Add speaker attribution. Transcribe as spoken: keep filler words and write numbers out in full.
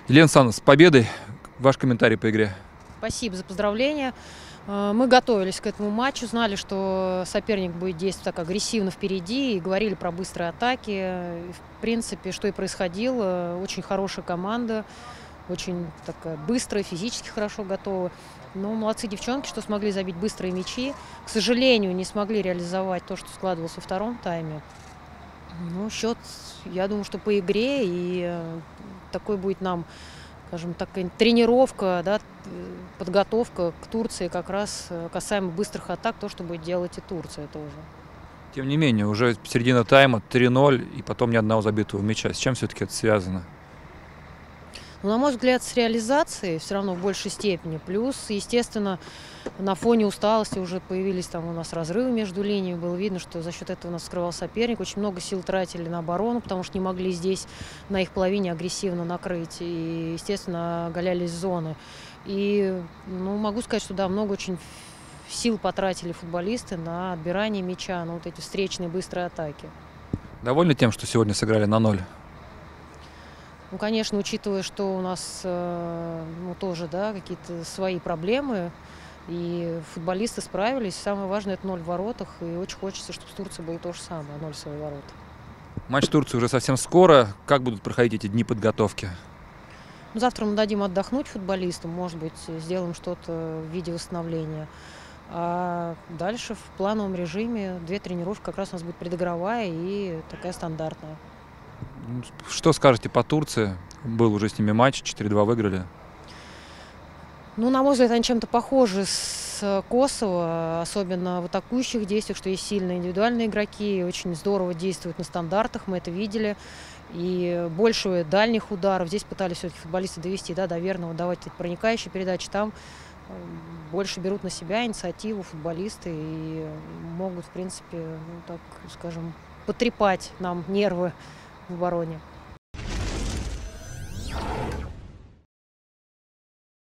Speaker 1: Елена Александровна, с победой! Ваш комментарий по игре.
Speaker 2: Спасибо за поздравления. Мы готовились к этому матчу, знали, что соперник будет действовать так агрессивно впереди, и говорили про быстрые атаки. И, в принципе, что и происходило. Очень хорошая команда, очень такая быстрая, физически хорошо готова. Ну, молодцы девчонки, что смогли забить быстрые мячи. К сожалению, не смогли реализовать то, что складывалось во втором тайме. Ну, счет, я думаю, что по игре, и такой будет нам, скажем так, тренировка, да, подготовка к Турции как раз касаемо быстрых атак, то, что будет делать и Турция тоже.
Speaker 1: Тем не менее, уже середина тайма, три ноль, и потом ни одного забитого мяча. С чем все-таки это связано?
Speaker 2: Но, на мой взгляд, с реализацией все равно в большей степени. Плюс, естественно, на фоне усталости уже появились там у нас разрывы между линиями. Было видно, что за счет этого у нас скрывал соперник. Очень много сил тратили на оборону, потому что не могли здесь на их половине агрессивно накрыть. И, естественно, оголялись зоны. И, ну, могу сказать, что да, много очень сил потратили футболисты на отбирание мяча, на вот эти встречные быстрые атаки.
Speaker 1: Довольны тем, что сегодня сыграли на ноль?
Speaker 2: Ну, конечно, учитывая, что у нас ну, тоже, да, какие-то свои проблемы, и футболисты справились. Самое важное – это ноль в воротах, и очень хочется, чтобы с Турцией было то же самое, ноль в свои ворота.
Speaker 1: Матч Турции уже совсем скоро. Как будут проходить эти дни подготовки?
Speaker 2: Ну, завтра мы дадим отдохнуть футболистам, может быть, сделаем что-то в виде восстановления. А дальше в плановом режиме две тренировки, как раз у нас будет предыгровая и такая стандартная.
Speaker 1: Что скажете по Турции? Был уже с ними матч, четыре-два выиграли.
Speaker 2: Ну, на мой взгляд, они чем-то похожи с Косово, особенно в атакующих действиях, что есть сильные индивидуальные игроки, очень здорово действуют на стандартах, мы это видели. И больше дальних ударов. Здесь пытались все-таки футболисты довести, да, до верного, давать проникающие передачи. Там больше берут на себя инициативу футболисты и могут, в принципе, ну, так скажем, потрепать нам нервы в обороне.